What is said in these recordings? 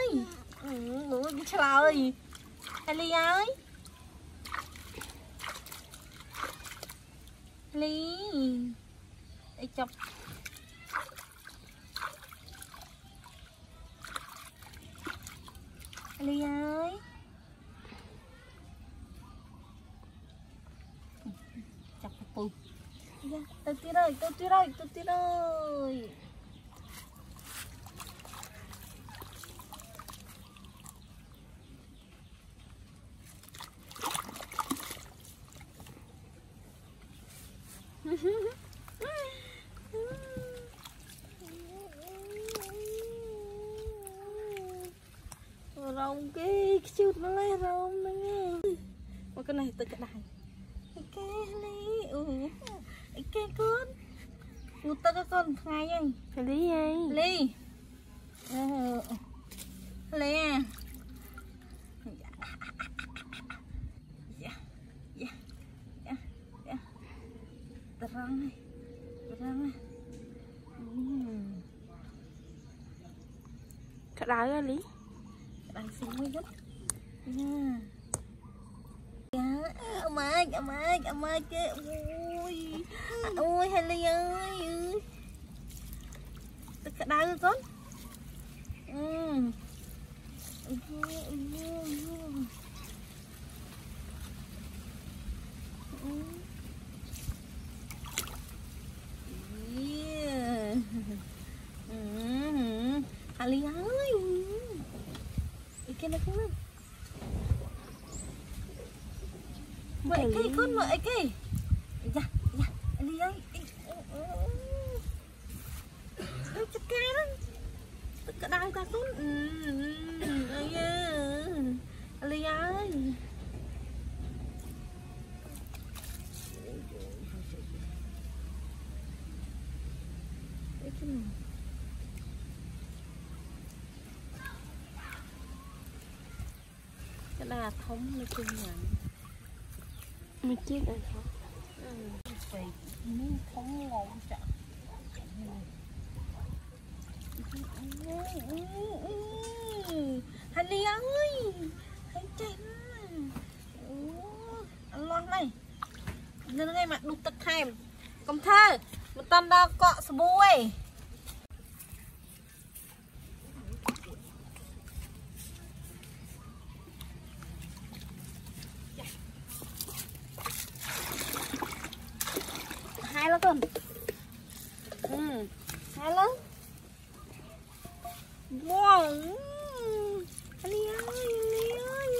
ơi. Ủa trời. Hailey ơi. Hailey. Để chọc. Hailey ơi. Chọc bù. Tôi tí rồi. Rồng cái chút nó lấy rồng đó nghe. Mà cái này từ cái này. Cái Hailey. Cái con. Ngụt tao cái con ngay anh. Hailey ơi. Hailey. Hailey à. Terang nih. Cái đá ra lý. Đang xuống mới gấp nha. Ông ơi kìa. Ôi Hailey ơi. Cái đá rồi con. Hailey ơi. Cái này không lắm. Vậy cái con vậy cái. Dạ, Hailey ơi. Chắc cái đó. Tất đau ta xuống. Hailey ơi. Cái này. Cái này là thống nói chung là một chiếc này không? Vậy muốn thống ngon chả. Hailey ơi. Thấy chạy ăn ngon này. Nên ngay mặt đục tật thèm. Cầm thơ. Một tân đo cọ sờ bùi. Hai lắm con. Hai lắm. Wow. Hailey ơi.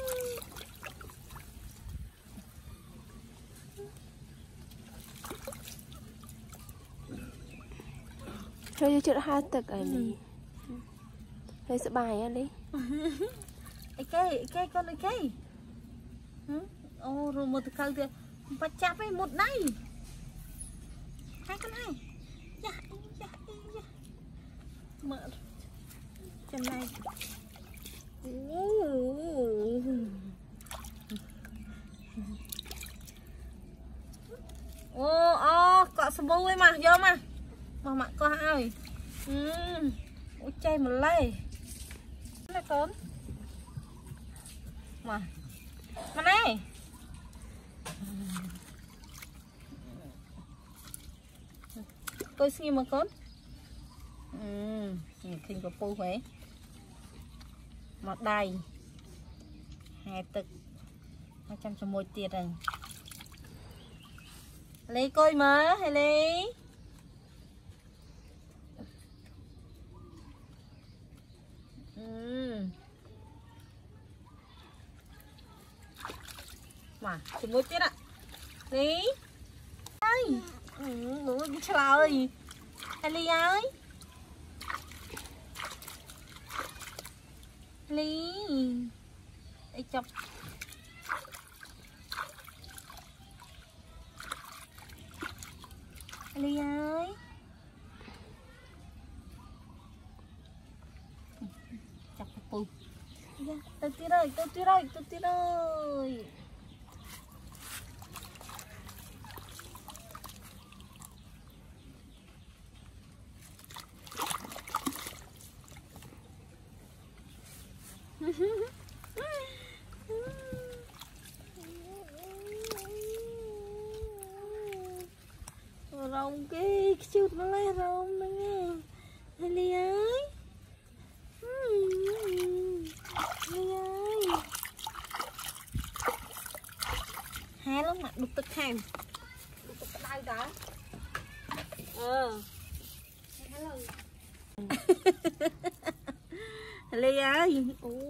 Thôi chưa hai tật ở đi. Thôi sợ bài ăn đi. Cái con ơi cái. Ô rồi một cái kìa. Bắt chạp ấy một này. Hai con này. Dạ. Mở chân này. Cọ sờ bùi mà, vô mà. Mà mặn con ơi. Ôi chay một lây. Này con. Mà này. Tôi xin mà con. Khinh của phu Huế. Một đầy. Hai tực. 201 tiền rồi. Hailey coi mà, Hailey. Mà, chừng ngồi tiết ạ. Hailey. Ơi. Trời ơi. Hailey ơi. Hailey. Để chọc. Hailey ơi. Chọc bù. Tôi tí rồi. Rồng cái chút nó lấy rồng đó nghe. Hailey ơi. Hailey ơi. Hai lắm mặt đục tức hàng. Đục tức cái đau đó. Hailey ơi.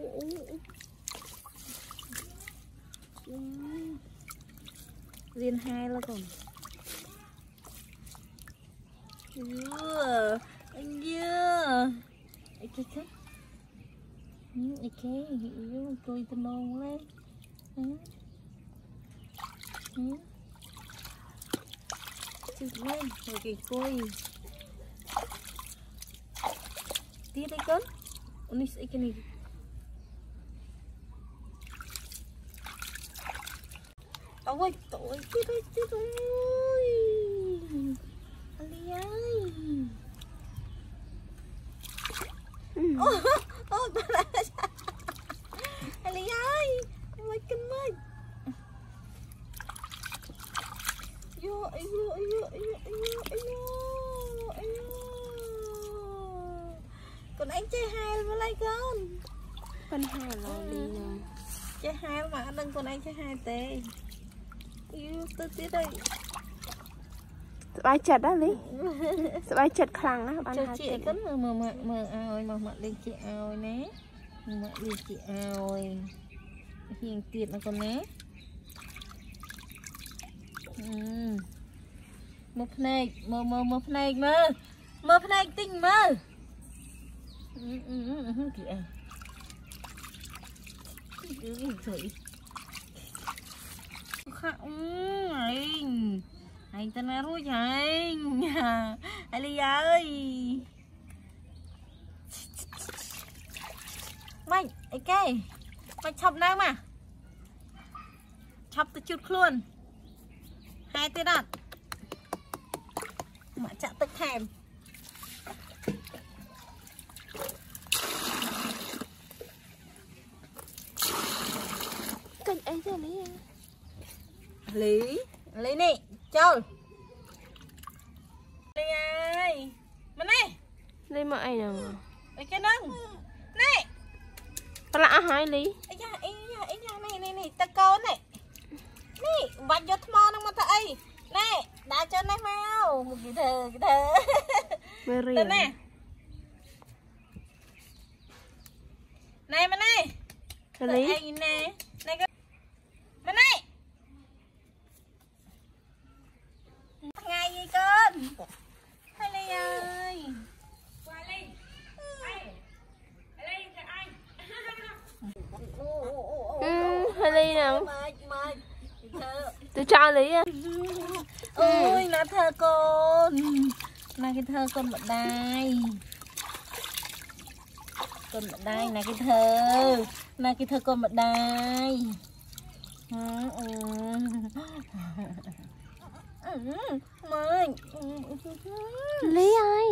Riêng hai là còn. Anh dưa. Cái khác. Cái hiểu tôi tên non lên. Chụp lên rồi cái coi. Tí đây con. Unis cái này. Ôi tội tí đây. Hailey ơi. Hailey ơi. Mày kinh mày. Yo. Còn anh chơi hai với lại con hai là đi nè. Chơi hai mà anh đừng còn anh chơi hai tê. Yêu tôi tí đây. Bài chật đó Lý. Bài chật khăn á bạn cho hai chị tiền. cấn mờ ơi mà lên chị ơi nè. Mà lên chị ơi. Hiền tiệt nó còn nè. Một này mơ này mơ này tinh mơ. Kìa. Thủy. Không. Anh tên là rối anh. Hailey ơi. Mày, cái mày chọc nào mà. Chọc từ chút luôn. Hai tên đặt. Mà chạm tức thèm. Cần ấy cho Lý. Lý nè, chơi. Lý ơi. Mà nè. Lý mà ai nào. Cái nâng. Nè. Bà lạ hai Lý. Ây da, này, ta con này. Nè, bạch vô thmò năng mà thầy. Nè, đã cho này mau. Một cái thơ. Mary. Tên nè. Này mà nè. Lý. Ây nè. Này cái. Mà nè. Ngày gì con? Hailey ơi. Hailey nào? Mời. Tôi cho Lý á. Ôi, nó thơ con. Này cái thơ con bận đai. Con bận đai này cái thơ. Này cái thơ con bận đai. Mời. Lý ơi.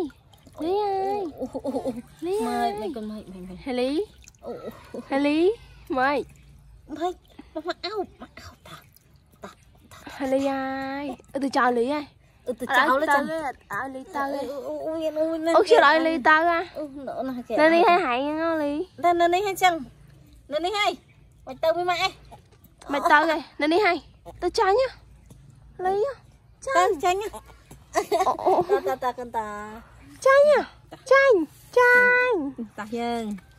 Mời mày con mày. Hailey. Hailey, mày. Mày, mặc áo ta. Hailey ơi. Tôi cho Lý ơi. Tôi chào lên Lý tao ơi. Ôi chưa đợi Lý tao à. Nên đi hay hại nha Lý. Nên đi hay chăng? Nên đi hay. Mày tao với mẹ. Mày tao rồi, nên đi hay. Tao cho nhá. Lý á. Chanh nhá. Ta. Chanh nhá. Chanh. Ta nhân.